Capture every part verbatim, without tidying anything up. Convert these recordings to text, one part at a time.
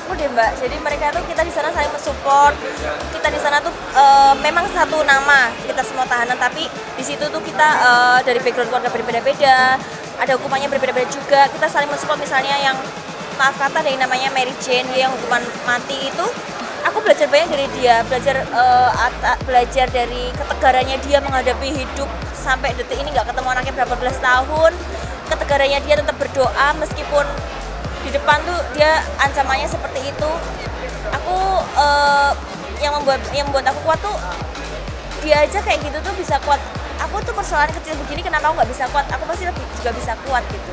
aku deh Mbak. Jadi mereka tuh kita di sana saling mensupport. Kita di sana tuh uh, memang satu nama kita semua tahanan, tapi di situ tuh kita uh, dari background keluarga berbeda-beda, ada hukumannya berbeda-beda juga. Kita saling mensupport. Misalnya yang maaf kata dari namanya Mary Jane yang hukuman mati itu, aku belajar banyak dari dia, belajar uh, belajar dari ketegarannya dia menghadapi hidup sampai detik ini nggak ketemu anaknya berapa belas tahun. Ketegarannya dia tetap berdoa meskipun di depan tuh dia ancamannya seperti itu. Aku uh, yang membuat yang membuat aku kuat tuh dia aja kayak gitu tuh bisa kuat. Aku tuh persoalan kecil begini kenapa aku nggak bisa kuat? Aku pasti lebih juga bisa kuat gitu.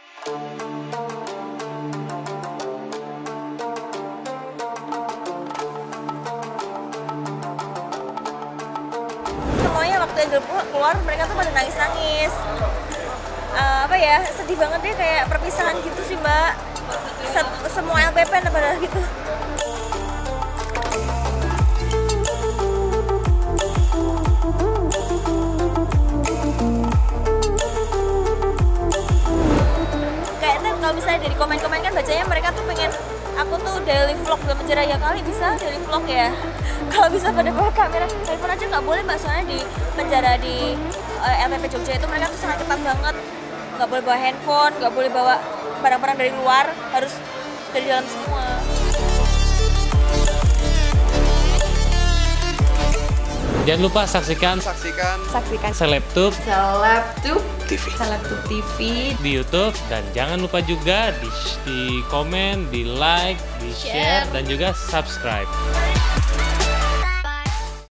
Semuanya waktu Angel keluar mereka tuh pada nangis-nangis. Uh, apa ya, sedih banget deh, kayak perpisahan gitu sih Mbak. Semua L P P pada gitu. Kayaknya kalau misalnya dari komen-komen kan bacanya mereka tuh pengen aku tuh daily vlog dalam penjara, ya kali bisa daily vlog ya. Kalau bisa pada bawa kamera, handphone aja nggak boleh Mbak, soalnya di penjara di uh, L P P Jogja itu mereka tuh sangat ketat banget. Nggak boleh bawa handphone, nggak boleh bawa barang-barang dari luar, harus dari dalam semua. Jangan lupa saksikan saksikan saksikan Selebtube Selebtube T V Selebtube T V di YouTube, dan jangan lupa juga di, di komen, di like, di share, dan juga subscribe.